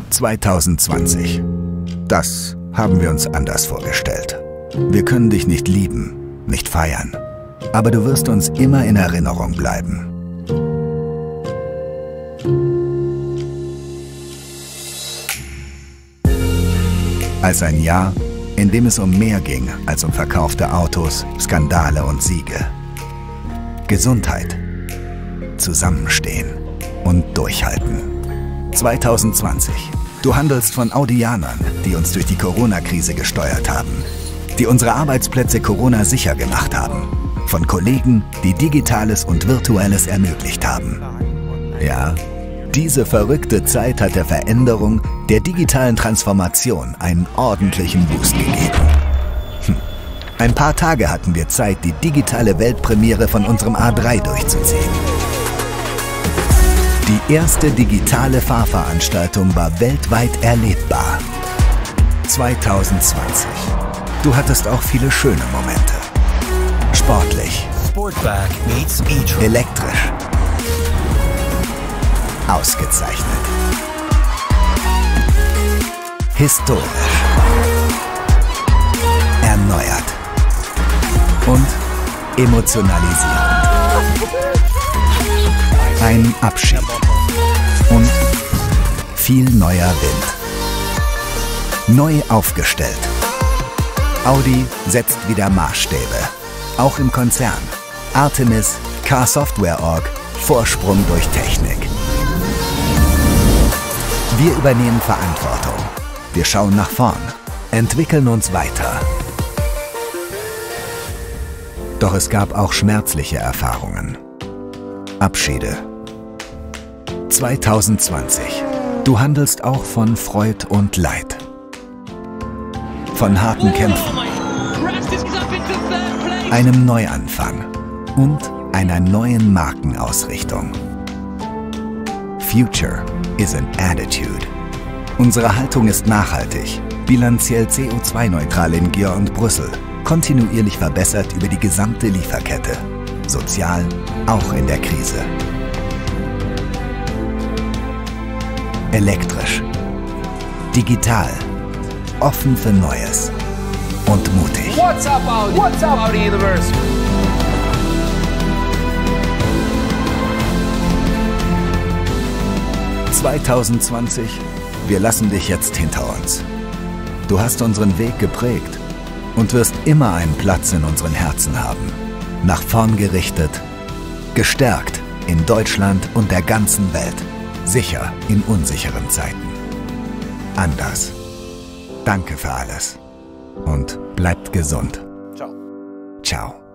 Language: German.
2020. Das haben wir uns anders vorgestellt. Wir können dich nicht lieben, nicht feiern, aber du wirst uns immer in Erinnerung bleiben. Als ein Jahr, in dem es um mehr ging als um verkaufte Autos, Skandale und Siege. Gesundheit, Zusammenstehen und Durchhalten. 2020. Du handelst von Audianern, die uns durch die Corona-Krise gesteuert haben, die unsere Arbeitsplätze Corona-sicher gemacht haben, von Kollegen, die Digitales und Virtuelles ermöglicht haben. Ja, diese verrückte Zeit hat der Veränderung, der digitalen Transformation einen ordentlichen Boost gegeben. Ein paar Tage hatten wir Zeit, die digitale Weltpremiere von unserem A3 durchzuziehen. Die erste digitale Fahrveranstaltung war weltweit erlebbar. 2020. Du hattest auch viele schöne Momente. Sportlich. Sportback meets e-tron. Elektrisch. Ausgezeichnet. Historisch. Erneuert. Und emotionalisierend. Ein Abschied. Und viel neuer Wind. Neu aufgestellt. Audi setzt wieder Maßstäbe. Auch im Konzern. Artemis, Car Software Org, Vorsprung durch Technik. Wir übernehmen Verantwortung. Wir schauen nach vorn, entwickeln uns weiter. Doch es gab auch schmerzliche Erfahrungen. Abschiede. 2020. Du handelst auch von Freud und Leid. Von harten Kämpfen, einem Neuanfang und einer neuen Markenausrichtung. Future is an attitude. Unsere Haltung ist nachhaltig, bilanziell CO2-neutral in Győr und Brüssel, kontinuierlich verbessert über die gesamte Lieferkette, sozial auch in der Krise. Elektrisch, digital, offen für Neues und mutig. What's up, Audi? What's up, Audi Universe? ...2020, wir lassen dich jetzt hinter uns. Du hast unseren Weg geprägt und wirst immer einen Platz in unseren Herzen haben. Nach vorn gerichtet, gestärkt in Deutschland und der ganzen Welt. Sicher in unsicheren Zeiten. Anders. Danke für alles. Und bleibt gesund. Ciao. Ciao.